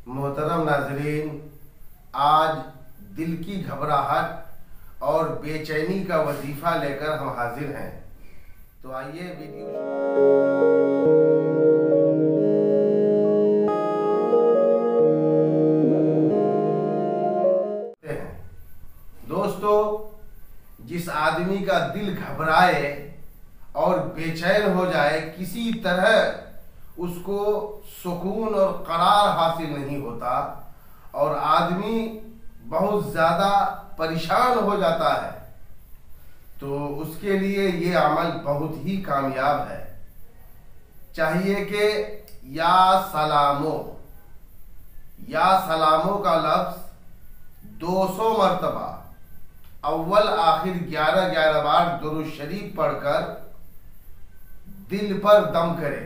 मोहतरम नाजरीन, आज दिल की घबराहट और बेचैनी का वजीफा लेकर हम हाजिर हैं। तो आइए वीडियो हैं। दोस्तों, जिस आदमी का दिल घबराए और बेचैन हो जाए, किसी तरह उसको सुकून और करार हासिल नहीं होता और आदमी बहुत ज़्यादा परेशान हो जाता है, तो उसके लिए ये अमल बहुत ही कामयाब है। चाहिए कि या सलामो का लफ्ज़ 200 मरतबा अव्वल आखिर 11-11 बार दुरूद शरीफ पढ़कर दिल पर दम करे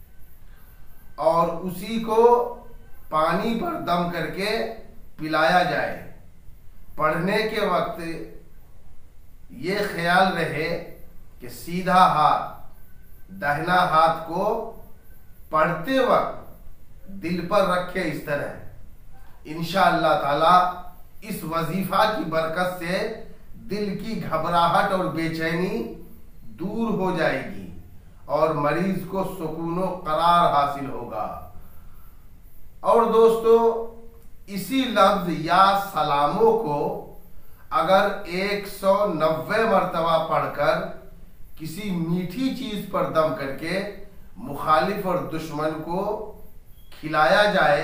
और उसी को पानी पर दम करके पिलाया जाए। पढ़ने के वक्त ये ख्याल रहे कि सीधा हाथ, दाहिना हाथ को पढ़ते वक्त दिल पर रखे। इस तरह इंशाअल्लाह ताला इस वजीफा की बरकत से दिल की घबराहट और बेचैनी दूर हो जाएगी और मरीज को सुकून और करार हासिल होगा। और दोस्तों, इसी लफ्ज या सलामों को अगर 190 मरतबा पढ़कर किसी मीठी चीज पर दम करके मुखालिफ और दुश्मन को खिलाया जाए,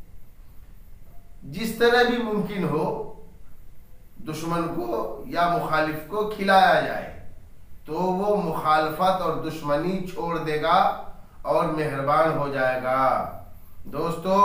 जिस तरह भी मुमकिन हो दुश्मन को या मुखालिफ को खिलाया जाए, तो वो मुखालफत और दुश्मनी छोड़ देगा और मेहरबान हो जाएगा। दोस्तों,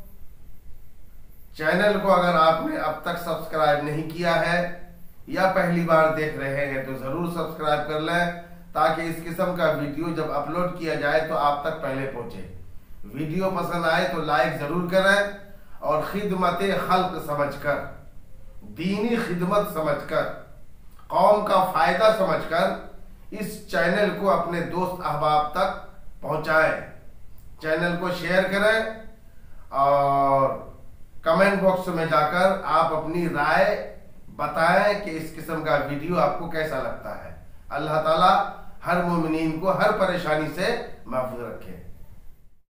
चैनल को अगर आपने अब तक सब्सक्राइब नहीं किया है या पहली बार देख रहे हैं तो जरूर सब्सक्राइब कर लें, ताकि इस किस्म का वीडियो जब अपलोड किया जाए तो आप तक पहले पहुंचे। वीडियो पसंद आए तो लाइक जरूर करें और खिदमत खल्क समझकर, दीनी खिदमत समझकर, कौम का फायदा समझकर इस चैनल को अपने दोस्त अहबाब तक पहुंचाएं। चैनल को शेयर करें और कमेंट बॉक्स में जाकर आप अपनी राय बताएं कि इस किस्म का वीडियो आपको कैसा लगता है। अल्लाह ताला हर मोमिनीन को हर परेशानी से महफूज रखे।